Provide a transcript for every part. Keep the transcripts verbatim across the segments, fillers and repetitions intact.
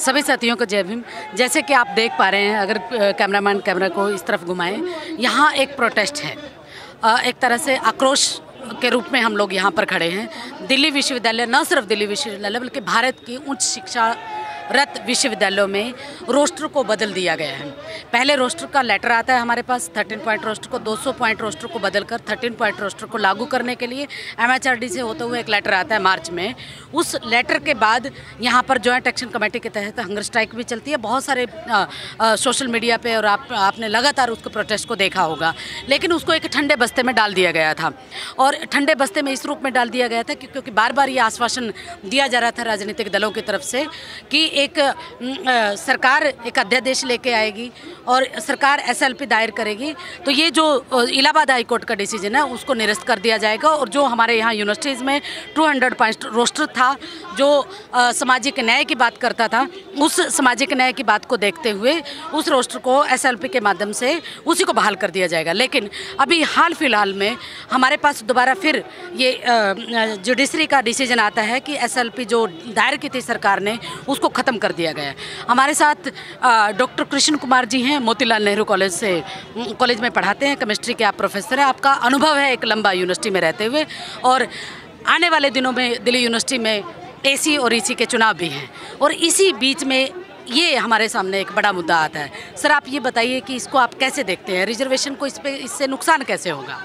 सभी साथियों को जय भीम। जैसे कि आप देख पा रहे हैं, अगर कैमरामैन कैमरा को इस तरफ घुमाएं, यहाँ एक प्रोटेस्ट है, एक तरह से आक्रोश के रूप में हम लोग यहाँ पर खड़े हैं। दिल्ली विश्वविद्यालय, न सिर्फ दिल्ली विश्वविद्यालय बल्कि भारत की उच्च शिक्षा रत विश्वविद्यालयों में रोस्टर को बदल दिया गया है। पहले रोस्टर का लेटर आता है हमारे पास, थर्टीन पॉइंट रोस्टर को दो सौ पॉइंट रोस्टर को बदलकर थर्टीन पॉइंट रोस्टर को लागू करने के लिए एमएचआरडी से होते हुए एक लेटर आता है मार्च में। उस लेटर के बाद यहाँ पर जॉइंट एक्शन कमेटी के तहत हंगर स्ट्राइक भी चलती है। बहुत सारे आ, आ, सोशल मीडिया पे और आप आपने लगातार उसको प्रोटेस्ट को देखा होगा, लेकिन उसको एक ठंडे बस्ते में डाल दिया गया था। और ठंडे बस्ते में इस रूप में डाल दिया गया था क्योंकि बार बार ये आश्वासन दिया जा रहा था राजनीतिक दलों की तरफ से कि एक आ, सरकार एक अध्यादेश लेके आएगी और सरकार एसएलपी दायर करेगी, तो ये जो इलाहाबाद हाई कोर्ट का डिसीजन है उसको निरस्त कर दिया जाएगा। और जो हमारे यहाँ यूनिवर्सिटीज़ में टू हंड्रेड पॉइंट रोस्टर था, जो आ, सामाजिक न्याय की बात करता था, उस सामाजिक न्याय की बात को देखते हुए उस रोस्टर को एसएलपी के माध्यम से उसी को बहाल कर दिया जाएगा। लेकिन अभी हाल फिलहाल में हमारे पास दोबारा फिर ये जुडिशरी का डिसीजन आता है कि एसएलपी जो दायर की थी सरकार ने, उसको ख़त्म कर दिया गया है। हमारे साथ डॉक्टर कृष्ण कुमार जी हैं, मोतीलाल नेहरू कॉलेज से कॉलेज में पढ़ाते हैं, केमिस्ट्री के आप प्रोफेसर हैं। आपका अनुभव है एक लंबा यूनिवर्सिटी में रहते हुए, और आने वाले दिनों में दिल्ली यूनिवर्सिटी में एसी और ईसी के चुनाव भी हैं, और इसी बीच में ये हमारे सामने एक बड़ा मुद्दा आता है। सर, आप ये बताइए कि इसको आप कैसे देखते हैं, रिजर्वेशन को इस पे इससे नुकसान कैसे होगा?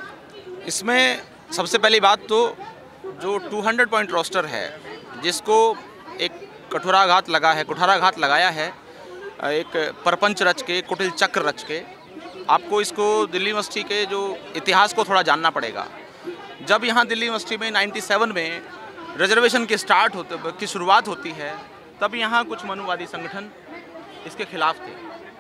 इसमें सबसे पहली बात तो जो टू हंड्रेड पॉइंट रोस्टर है, जिसको एक कठोराघात लगा है कुठाराघात लगाया है, एक परपंच रच के, कुटिल चक्र रच के, आपको इसको दिल्ली यूनिवर्सिटी के जो इतिहास को थोड़ा जानना पड़ेगा। जब यहाँ दिल्ली यूनिवर्सिटी में सत्तानवे में रिजर्वेशन की स्टार्ट होते की शुरुआत होती है, तब यहाँ कुछ मनुवादी संगठन इसके खिलाफ थे,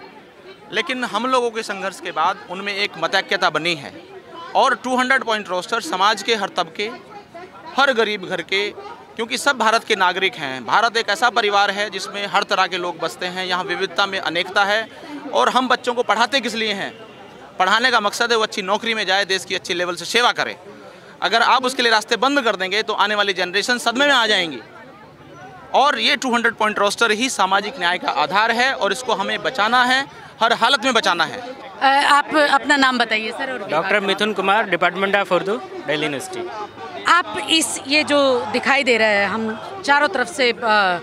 लेकिन हम लोगों के संघर्ष के बाद उनमें एक मतैक्यता बनी है और टू हंड्रेड पॉइंट रोस्टर समाज के हर तबके, हर गरीब घर के, क्योंकि सब भारत के नागरिक हैं। भारत एक ऐसा परिवार है जिसमें हर तरह के लोग बसते हैं, यहाँ विविधता में अनेकता है। और हम बच्चों को पढ़ाते किस लिए हैं? पढ़ाने का मकसद है वो अच्छी नौकरी में जाए, देश की अच्छी लेवल से सेवा करे। अगर आप उसके लिए रास्ते बंद कर देंगे तो आने वाली जनरेशन सदमे में आ जाएंगी। और ये टू हंड्रेड पॉइंट रोस्टर ही सामाजिक न्याय का आधार है और इसको हमें बचाना है, हर हालत में बचाना है। आप अपना नाम बताइए सर। और doctor Mithun Kumar, department of Urdu, Delhi university. आप इस ये जो दिखाई दे रहा है, हम चारों तरफ से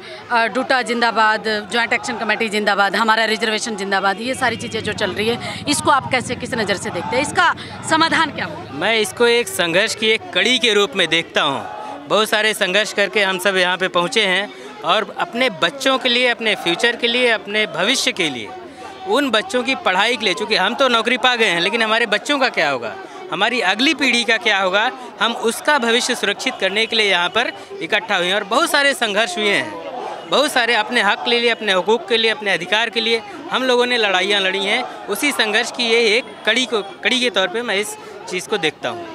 डूटा जिंदाबाद, जॉइंट एक्शन कमेटी जिंदाबाद, हमारा रिजर्वेशन जिंदाबाद, ये सारी चीज़ें जो चल रही है, इसको आप कैसे, किस नज़र से देखते हैं? इसका समाधान क्या होगा? मैं इसको एक संघर्ष की एक कड़ी के रूप में देखता हूँ। बहुत सारे संघर्ष करके हम सब यहाँ पे पहुँचे हैं, और अपने बच्चों के लिए, अपने फ्यूचर के लिए, अपने भविष्य के लिए, उन बच्चों की पढ़ाई के लिए, चूँकि हम तो नौकरी पा गए हैं, लेकिन हमारे बच्चों का क्या होगा, हमारी अगली पीढ़ी का क्या होगा, हम उसका भविष्य सुरक्षित करने के लिए यहाँ पर इकट्ठा हुए हैं। और बहुत सारे संघर्ष हुए हैं, बहुत सारे अपने हक के लिए, अपने हुकूक के लिए, अपने अधिकार के लिए हम लोगों ने लड़ाइयाँ लड़ी हैं। उसी संघर्ष की ये एक कड़ी को कड़ी के तौर पे मैं इस चीज़ को देखता हूँ।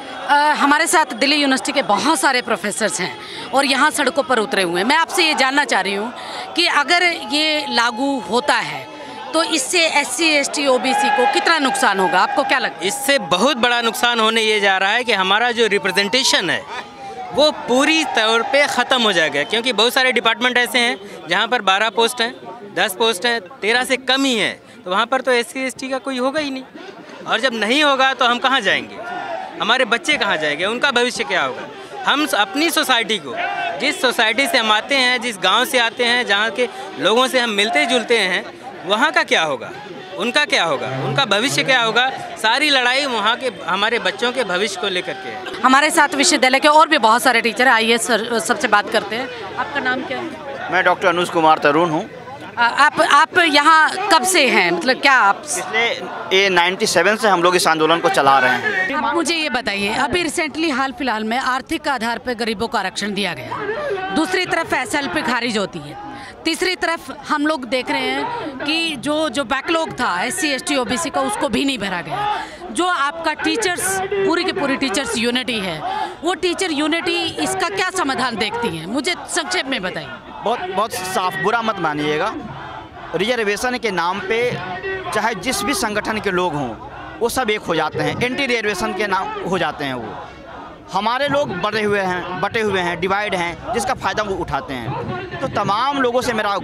हमारे साथ दिल्ली यूनिवर्सिटी के बहुत सारे प्रोफेसर्स हैं और यहाँ सड़कों पर उतरे हुए हैं। मैं आपसे ये जानना चाह रही हूँ कि अगर ये लागू होता है तो इससे S C S T O B C को कितना नुकसान होगा, आपको क्या लगता है? इससे बहुत बड़ा नुकसान होने ये जा रहा है कि हमारा जो रिप्रेजेंटेशन है वो पूरी तौर पे ख़त्म हो जाएगा। क्योंकि बहुत सारे डिपार्टमेंट ऐसे हैं जहाँ पर बारह पोस्ट हैं, दस पोस्ट हैं, तेरह से कम ही है, तो वहाँ पर तो एस सी एस टी का कोई होगा ही नहीं। और जब नहीं होगा तो हम कहाँ जाएंगे, हमारे बच्चे कहाँ जाएंगे, उनका भविष्य क्या होगा? हम अपनी सोसाइटी को, जिस सोसाइटी से हम आते हैं, जिस गाँव से आते हैं, जहाँ के लोगों से हम मिलते जुलते हैं, वहाँ का क्या होगा, उनका क्या होगा, उनका भविष्य क्या होगा? सारी लड़ाई वहाँ के हमारे बच्चों के भविष्य को लेकर के है। हमारे साथ विश्वविद्यालय के और भी बहुत सारे टीचर, आइए सर सबसे बात करते हैं। आपका नाम क्या है? मैं डॉक्टर अनुज कुमार तरुण हूँ। आप आप यहाँ कब से हैं, मतलब क्या आप? पिछले ये सत्तानवे से हम लोग इस आंदोलन को चला रहे हैं। आप मुझे ये बताइए, अभी रिसेंटली हाल फिलहाल में आर्थिक आधार पर गरीबों को आरक्षण दिया गया, दूसरी तरफ एस एल पी खारिज होती है, तीसरी तरफ हम लोग देख रहे हैं कि जो जो बैकलॉग था S C S T O B C का, उसको भी नहीं भरा गया। जो आपका टीचर्स, पूरी की पूरी टीचर्स यूनिटी है, वो टीचर यूनिटी इसका क्या समाधान देखती है, मुझे संक्षेप में बताइए। बहुत बहुत साफ, बुरा मत मानिएगा, रिजर्वेशन के नाम पे चाहे जिस भी संगठन के लोग हों वो सब एक हो जाते हैं, एंटी रिजर्वेशन के नाम हो जाते हैं। वो हमारे लोग बटे हुए हैं बटे हुए हैं डिवाइड हैं, जिसका फ़ायदा वो उठाते हैं। तो तमाम लोगों से मेरा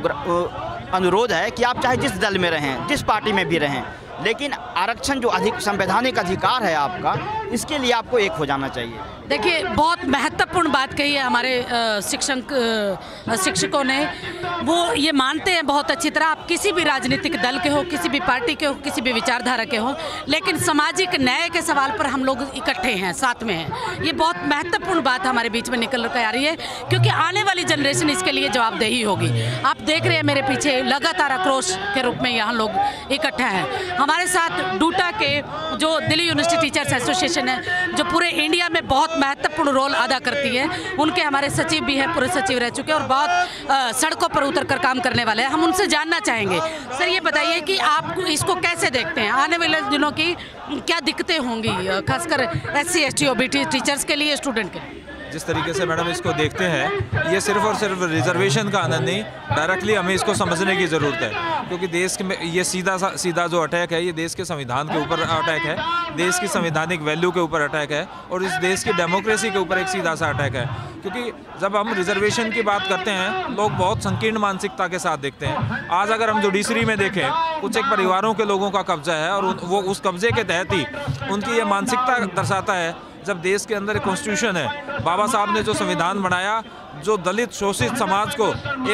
अनुरोध है कि आप चाहे जिस दल में रहें, जिस पार्टी में भी रहें, लेकिन आरक्षण जो अधिक संवैधानिक अधिकार है आपका, इसके लिए आपको एक हो जाना चाहिए। देखिए, बहुत महत्वपूर्ण बात कही है हमारे शिक्षक शिक्षकों ने। वो ये मानते हैं बहुत अच्छी तरह, आप किसी भी राजनीतिक दल के हो, किसी भी पार्टी के हो, किसी भी विचारधारा के हो, लेकिन सामाजिक न्याय के सवाल पर हम लोग इकट्ठे हैं, साथ में हैं। ये बहुत महत्वपूर्ण बात हमारे बीच में निकल कर आ रही है, क्योंकि आने वाली जनरेशन इसके लिए जवाबदेही होगी। आप देख रहे हैं मेरे पीछे लगातार आक्रोश के रूप में यहाँ लोग इकट्ठा हैं। हमारे साथ डूटा के जो दिल्ली यूनिवर्सिटी टीचर्स एसोसिएशन है, जो पूरे इंडिया में बहुत महत्वपूर्ण रोल अदा करती है, उनके हमारे सचिव भी हैं, पूरे सचिव रह चुके हैं और बहुत आ, सड़कों पर उतर कर काम करने वाले हैं। हम उनसे जानना चाहेंगे, सर ये बताइए कि आप इसको कैसे देखते हैं, आने वाले दिनों की क्या दिक्कतें होंगी, खासकर S C S T O B T teachers के लिए, स्टूडेंट के लिए? जिस तरीके से मैडम इसको देखते हैं, ये सिर्फ और सिर्फ रिजर्वेशन का आनंद नहीं, डायरेक्टली हमें इसको समझने की ज़रूरत है, क्योंकि देश में ये सीधा सीधा जो अटैक है, ये देश के संविधान के ऊपर अटैक है, देश की संवैधानिक वैल्यू के ऊपर अटैक है और इस देश की डेमोक्रेसी के ऊपर एक सीधा सा अटैक है। क्योंकि जब हम रिजर्वेशन की बात करते हैं, लोग बहुत संकीर्ण मानसिकता के साथ देखते हैं। आज अगर हम जुडिशरी में देखें, कुछ एक परिवारों के लोगों का कब्जा है और वो उस कब्जे के तहत ही उनकी ये मानसिकता दर्शाता है। जब देश के अंदर एक कॉन्स्टिट्यूशन है, बाबा साहब ने जो संविधान बनाया, जो दलित शोषित समाज को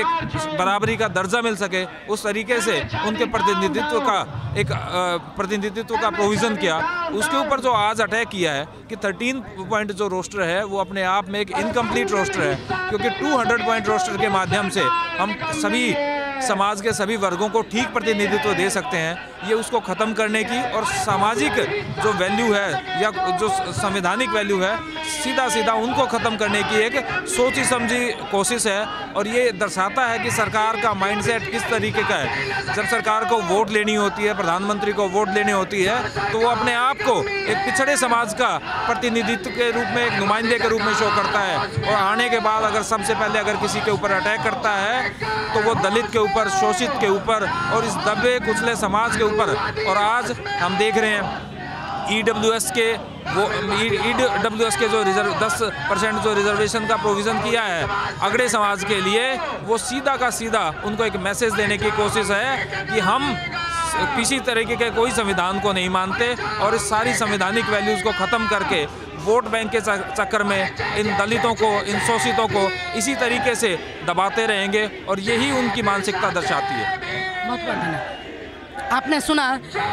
एक बराबरी का दर्जा मिल सके, उस तरीके से उनके प्रतिनिधित्व का एक प्रतिनिधित्व का प्रोविज़न किया, उसके ऊपर जो आज अटैक किया है कि थर्टीन पॉइंट जो रोस्टर है वो अपने आप में एक इनकम्प्लीट रोस्टर है, क्योंकि टू हंड्रेड पॉइंट रोस्टर के माध्यम से हम सभी समाज के सभी वर्गों को ठीक प्रतिनिधित्व दे सकते हैं। ये उसको ख़त्म करने की और सामाजिक जो वैल्यू है या जो संवैधानिक वैल्यू है, सीधा सीधा उनको ख़त्म करने की एक सोची समझी कोशिश है। और ये दर्शाता है कि सरकार का माइंडसेट किस तरीके का है। जब सरकार को वोट लेनी होती है, प्रधानमंत्री को वोट लेनी होती है, तो वो अपने आप को एक पिछड़े समाज का प्रतिनिधित्व के रूप में, एक नुमाइंदे के रूप में शो करता है। और आने के बाद अगर सबसे पहले अगर किसी के ऊपर अटैक करता है, तो वो दलित के ऊपर, शोषित के ऊपर और इस दबे कुचले समाज के ऊपर। और आज हम देख रहे हैं ई डब्ल्यू एस के वो ई डब्ल्यू एस के जो रिजर्व दस परसेंट जो रिजर्वेशन का प्रोविज़न किया है अगड़े समाज के लिए, वो सीधा का सीधा उनको एक मैसेज देने की कोशिश है कि हम किसी तरीके के कोई संविधान को नहीं मानते और इस सारी संवैधानिक वैल्यूज़ को ख़त्म करके वोट बैंक के चक्कर में इन दलितों को, इन शोषितों को इसी तरीके से दबाते रहेंगे और यही उनकी मानसिकता दर्शाती है। बहुत बढ़िया। आपने सुना,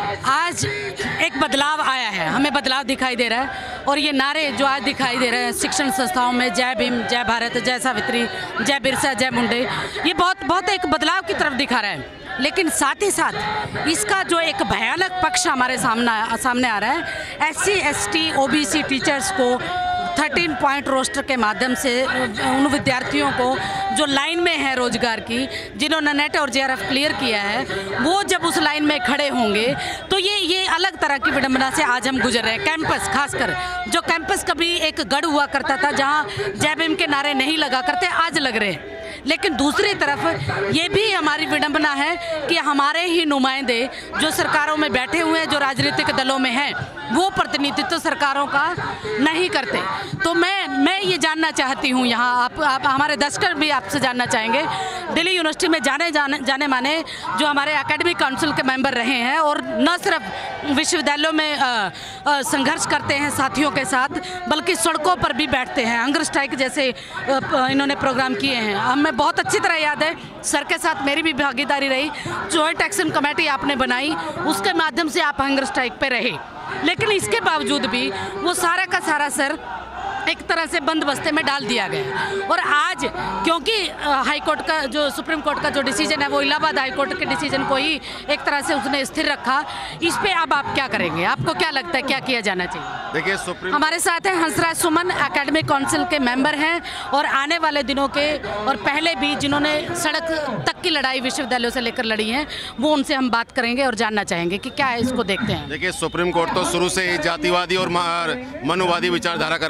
आज एक बदलाव आया है, हमें बदलाव दिखाई दे रहा है और ये नारे जो आज दिखाई दे रहे हैं शिक्षण संस्थाओं में, जय भीम, जय भारत, जय सावित्री, जय बिरसा, जय मुंडे, ये बहुत बहुत एक बदलाव की तरफ दिखा रहा है। लेकिन साथ ही साथ इसका जो एक भयानक पक्ष हमारे सामने सामने आ रहा है, S C S T O B C teachers को थर्टीन पॉइंट रोस्टर के माध्यम से उन विद्यार्थियों को जो लाइन में है रोजगार की, जिन्होंने नेट और जे आर एफ क्लियर किया है, वो जब उस लाइन में खड़े होंगे तो ये ये अलग तरह की विडंबना से आज हम गुजर रहे हैं। कैंपस, खासकर जो कैंपस कभी एक गढ़ हुआ करता था जहाँ जय भीम के नारे नहीं लगा करते, आज लग रहे हैं। लेकिन दूसरी तरफ ये भी हमारी विडंबना है कि हमारे ही नुमाइंदे जो सरकारों में बैठे हुए हैं, जो राजनीतिक दलों में हैं, वो प्रतिनिधित्व सरकारों का नहीं करते। तो मैं मैं ये जानना चाहती हूँ, यहाँ आप, आप हमारे दर्शक भी आपसे जानना चाहेंगे, दिल्ली यूनिवर्सिटी में जाने जाने जाने माने जो हमारे एकेडमिक काउंसिल के मेंबर रहे हैं और न सिर्फ विश्वविद्यालयों में आ, आ, संघर्ष करते हैं साथियों के साथ, बल्कि सड़कों पर भी बैठते हैं, हंगर स्ट्राइक जैसे आ, इन्होंने प्रोग्राम किए हैं। हमें बहुत अच्छी तरह याद है, सर के साथ मेरी भी भागीदारी रही, जॉइंट एक्शन कमेटी आपने बनाई, उसके माध्यम से आप हंगर स्ट्राइक पे रहे। लेकिन इसके बावजूद भी वो सारा का सारा सर एक तरह से बंद बस्ते में डाल दिया गया। और आज क्योंकि हाई कोर्ट का जो सुप्रीम कोर्ट का जो डिसीजन है वो इलाहाबाद हाई कोर्ट के डिसीजन को ही एक तरह से उसने स्थिर रखा, इस पे अब आप क्या करेंगे? आपको क्या लगता है क्या किया जाना चाहिए? देखिए, सुप्रीम हमारे साथ हैं हंसराज सुमन, एकेडमिक काउंसिल के मेंबर हैं और आने वाले दिनों के और पहले भी जिन्होंने सड़क तक की लड़ाई विश्वविद्यालयों से लेकर लड़ी है, वो उनसे हम बात करेंगे और जानना चाहेंगे कि क्या है, इसको देखते हैं। देखिए, सुप्रीम कोर्ट तो शुरू से ही जातिवादी और मनुवादी विचारधारा का रहा है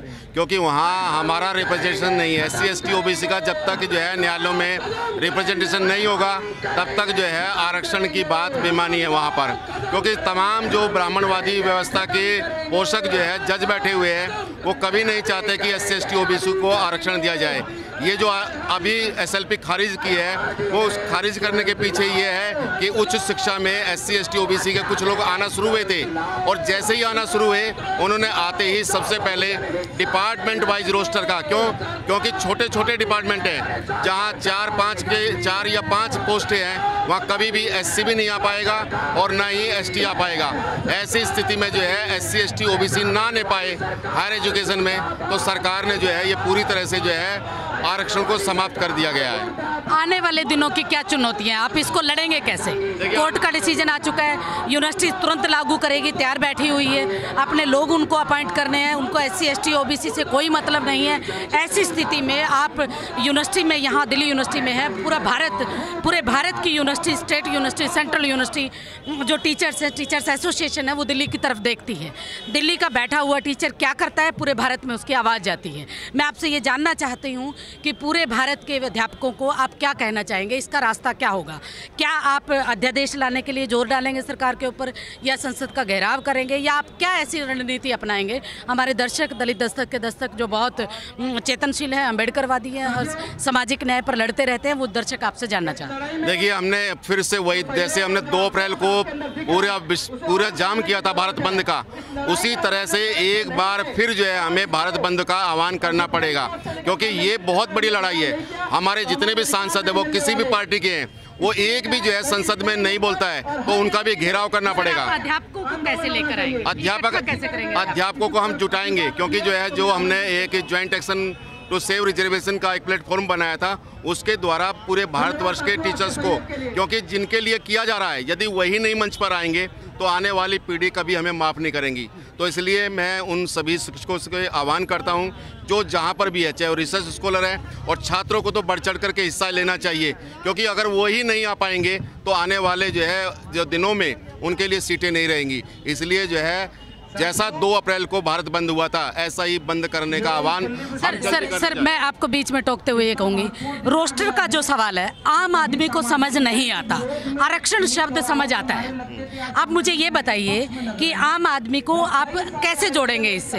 क्योंकि वहाँ हमारा रिप्रेजेंटेशन नहीं है। S C S T O B C का जब तक जो है न्यायालयों में रिप्रेजेंटेशन नहीं होगा तब तक जो है आरक्षण की बात बेमानी है वहाँ पर, क्योंकि तमाम जो ब्राह्मणवादी व्यवस्था के पोषक जो है जज बैठे हुए हैं वो कभी नहीं चाहते कि S C S T O B C को आरक्षण दिया जाए। ये जो अभी एस एल पी खारिज की है वो खारिज करने के पीछे ये है कि उच्च शिक्षा में S C S T O B C के कुछ लोग आना शुरू हुए थे और जैसे ही आना शुरू हुए उन्होंने आते ही सबसे पहले डिपार्टमेंट वाइज रोस्टर का, क्यों क्योंकि छोटे छोटे डिपार्टमेंट हैं जहाँ चार पाँच के चार या पाँच पोस्टें हैं वहाँ कभी भी एस सी भी नहीं आ पाएगा और ना ही एस टी आ पाएगा। ऐसी स्थिति में जो है S C S T O B C ना ले पाए हायर एजुकेशन में तो सरकार ने जो है ये पूरी तरह से जो है आरक्षण को समाप्त कर दिया गया है। आने वाले दिनों की क्या चुनौतियां, आप इसको लड़ेंगे कैसे? कोर्ट का डिसीजन आ चुका है, यूनिवर्सिटी तुरंत लागू करेगी, तैयार बैठी हुई है, अपने लोग उनको अपॉइंट करने हैं, उनको S C S T O B C से कोई मतलब नहीं है। ऐसी स्थिति में आप यूनिवर्सिटी में, यहाँ दिल्ली यूनिवर्सिटी में है, पूरा भारत पूरे भारत की university, state university, central university, जो टीचर्स है, टीचर्स एसोसिएशन है, वो दिल्ली की तरफ देखती है। दिल्ली का बैठा हुआ टीचर क्या करता है, पूरे भारत में उसकी आवाज़ जाती है। मैं आपसे ये जानना चाहती हूँ कि पूरे भारत के अध्यापकों को आप क्या कहना चाहेंगे, इसका रास्ता क्या होगा? क्या आप अध्यादेश लाने के लिए जोर डालेंगे सरकार के ऊपर, या संसद का घेराव करेंगे, या आप क्या ऐसी रणनीति अपनाएंगे? हमारे दर्शक दलित दस्तक के दस्तक जो बहुत चेतनशील है, अम्बेडकरवादी हैं और सामाजिक न्याय पर लड़ते रहते हैं, वो दर्शक आपसे जानना चाहते हैं। देखिए, हमने फिर से वही, जैसे हमने दो अप्रैल को पूरा पूरा जाम किया था भारत बंद का, उसी तरह से एक बार फिर जो है हमें भारत बंद का आह्वान करना पड़ेगा, क्योंकि ये बहुत बड़ी लड़ाई है। हमारे जितने भी सांसद है वो किसी भी पार्टी के हैं, वो एक भी जो है संसद में नहीं बोलता है तो उनका भी घेराव करना पड़ेगा। अध्यापकों को कैसे लेकर आएंगे? अध्यापक कैसे करेंगे? अध्यापकों को हम जुटाएंगे, क्योंकि जो है जो हमने एक joint action to save reservation का एक प्लेटफॉर्म बनाया था, उसके द्वारा पूरे भारतवर्ष के टीचर्स को, क्योंकि जिनके लिए किया जा रहा है, यदि वही नहीं मंच पर आएंगे तो आने वाली पीढ़ी कभी हमें माफ़ नहीं करेंगी। तो इसलिए मैं उन सभी शिक्षकों से आह्वान करता हूं जो जहां पर भी है, चाहे वो रिसर्च स्कॉलर है, और छात्रों को तो बढ़ चढ़ करके हिस्सा लेना चाहिए, क्योंकि अगर वो ही नहीं आ पाएंगे तो आने वाले जो है जो दिनों में उनके लिए सीटें नहीं रहेंगी। इसलिए जो है जैसा दो अप्रैल को भारत बंद हुआ था ऐसा ही बंद करने का आह्वान। सर सर सर मैं आपको बीच में टोकते हुए ये कहूँगी, रोस्टर का जो सवाल है आम आदमी को समझ नहीं आता, आरक्षण शब्द समझ आता है। आप मुझे ये बताइए कि आम आदमी को आप कैसे जोड़ेंगे इससे?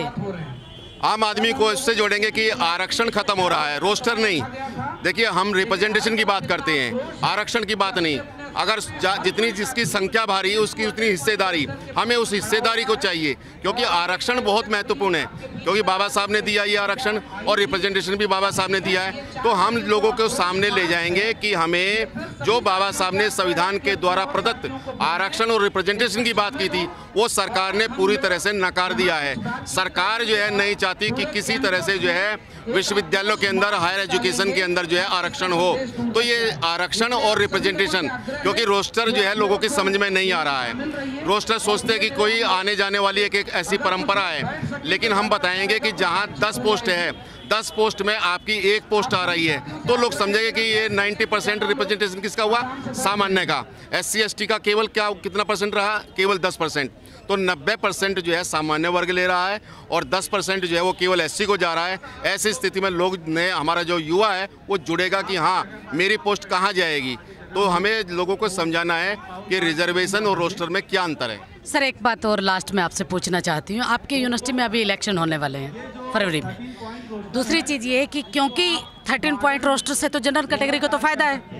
आम आदमी को इससे जोड़ेंगे कि आरक्षण खत्म हो रहा है, रोस्टर नहीं। देखिए, हम रिप्रेजेंटेशन की बात करते हैं, आरक्षण की बात नहीं। अगर जितनी जिसकी संख्या भारी है उसकी उतनी हिस्सेदारी, हमें उस हिस्सेदारी को चाहिए, क्योंकि आरक्षण बहुत महत्वपूर्ण है, क्योंकि बाबा साहब ने दिया ये आरक्षण और रिप्रेजेंटेशन भी बाबा साहब ने दिया है। तो हम लोगों को सामने ले जाएंगे कि हमें जो बाबा साहब ने संविधान के द्वारा प्रदत्त आरक्षण और रिप्रेजेंटेशन की बात की थी वो सरकार ने पूरी तरह से नकार दिया है। सरकार जो है नहीं चाहती कि किसी तरह से जो है विश्वविद्यालयों के अंदर, हायर एजुकेशन के अंदर जो है आरक्षण हो। तो ये आरक्षण और रिप्रेजेंटेशन, क्योंकि रोस्टर जो है लोगों की समझ में नहीं आ रहा है। रोस्टर सोचते हैं कि कोई आने जाने वाली एक, एक ऐसी परंपरा है, लेकिन हम बताएंगे कि जहां दस पोस्ट है, दस पोस्ट में आपकी एक पोस्ट आ रही है तो लोग समझेंगे कि ये नब्बे परसेंट रिप्रेजेंटेशन किसका हुआ, सामान्य का। एस सी एस टी का केवल क्या कितना परसेंट रहा, केवल दस परसेंट। तो नब्बे परसेंट जो है सामान्य वर्ग ले रहा है और दस परसेंट जो है वो केवल एस सी को जा रहा है। ऐसी स्थिति में लोग ने, हमारा जो युवा है वो जुड़ेगा कि हाँ मेरी पोस्ट कहाँ जाएगी। तो हमें लोगों को समझाना है कि रिजर्वेशन और रोस्टर में क्या अंतर है। सर एक बात और लास्ट में आपसे पूछना चाहती हूँ, आपके यूनिवर्सिटी में अभी इलेक्शन होने वाले हैं फरवरी में। दूसरी चीज़ ये है कि क्योंकि थर्टीन पॉइंट रोस्टर से तो जनरल कैटेगरी को तो फ़ायदा है,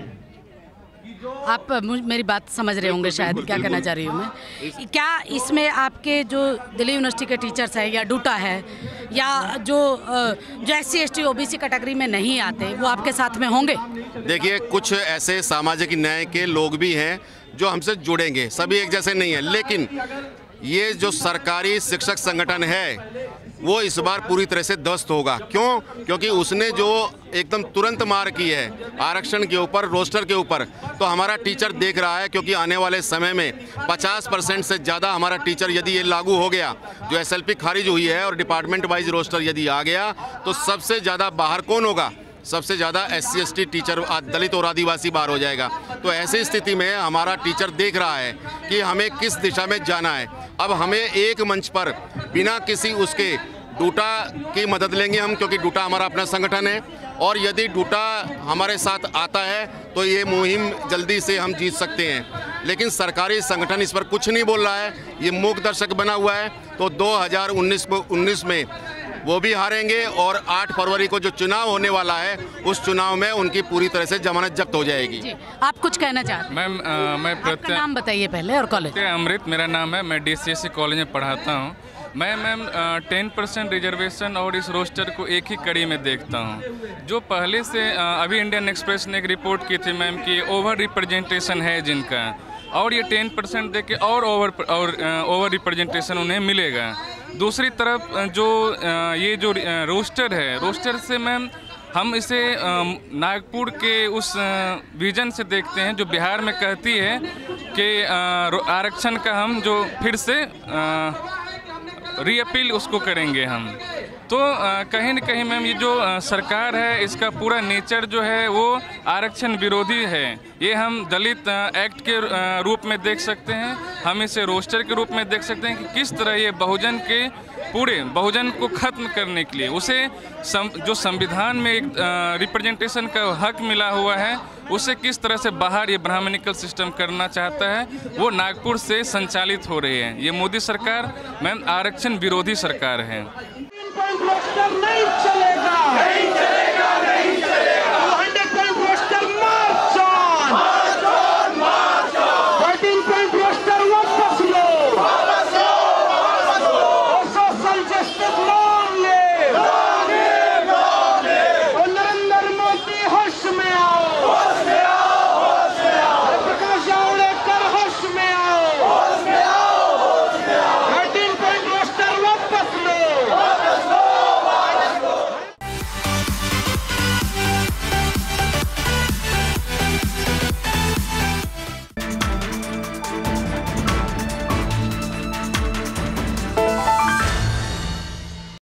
आप मेरी बात समझ रहे होंगे शायद क्या कहना चाह रही हूँ मैं। क्या इसमें आपके जो दिल्ली यूनिवर्सिटी के टीचर्स हैं या डूटा है या जो जो S C S T O B C category में नहीं आते वो आपके साथ में होंगे? देखिए, कुछ ऐसे सामाजिक न्याय के लोग भी हैं जो हमसे जुड़ेंगे, सभी एक जैसे नहीं है, लेकिन ये जो सरकारी शिक्षक संगठन है वो इस बार पूरी तरह से ध्वस्त होगा। क्यों? क्योंकि उसने जो एकदम तुरंत मार की है आरक्षण के ऊपर, रोस्टर के ऊपर, तो हमारा टीचर देख रहा है, क्योंकि आने वाले समय में पचास परसेंट से ज़्यादा हमारा टीचर यदि ये लागू हो गया, जो एस एल पी खारिज हुई है और डिपार्टमेंट वाइज रोस्टर यदि आ गया, तो सबसे ज़्यादा बाहर कौन होगा? सबसे ज़्यादा S C S T teacher, Dalit और आदिवासी बाहर हो जाएगा। तो ऐसी स्थिति में हमारा टीचर देख रहा है कि हमें किस दिशा में जाना है। अब हमें एक मंच पर बिना किसी उसके डूटा की मदद लेंगे हम, क्योंकि डूटा हमारा अपना संगठन है और यदि डूटा हमारे साथ आता है तो ये मुहिम जल्दी से हम जीत सकते हैं। लेकिन सरकारी संगठन इस पर कुछ नहीं बोल रहा है, ये मूक दर्शक बना हुआ है। तो दो हज़ार उन्नीस में वो भी हारेंगे और आठ फरवरी को जो चुनाव होने वाला है उस चुनाव में उनकी पूरी तरह से जमानत जब्त हो जाएगी। जी, आप कुछ कहना चाहते हैं? मैम अ, मैं आपका नाम बताइए पहले और कॉलेज। अमृत मेरा नाम है, मैं D C S C college में पढ़ाता हूँ। मैं मैम टेन परसेंट रिजर्वेशन और इस रोस्टर को एक ही कड़ी में देखता हूँ। जो पहले से अ, अभी इंडियन एक्सप्रेस ने एक रिपोर्ट की थी मैम कि ओवर रिप्रेजेंटेशन है जिनका, और ये टेन परसेंट दे के और ओवर और ओवर रिप्रेजेंटेशन उन्हें मिलेगा। दूसरी तरफ जो ये जो रोस्टर है, रोस्टर से मैम हम इसे नागपुर के उस विजन से देखते हैं जो बिहार में कहती है कि आरक्षण का हम जो फिर से रीअपील उसको करेंगे हम। तो कहीं न कहीं मैम ये जो सरकार है इसका पूरा नेचर जो है वो आरक्षण विरोधी है। ये हम दलित एक्ट के रूप में देख सकते हैं, हम इसे रोस्टर के रूप में देख सकते हैं कि किस तरह ये बहुजन के पूरे बहुजन को ख़त्म करने के लिए उसे सम, जो संविधान में एक रिप्रेजेंटेशन का हक मिला हुआ है उसे किस तरह से बाहर ये ब्राह्मणिकल सिस्टम करना चाहता है, वो नागपुर से संचालित हो रही है। ये मोदी सरकार मैम आरक्षण विरोधी सरकार है। नहीं चले।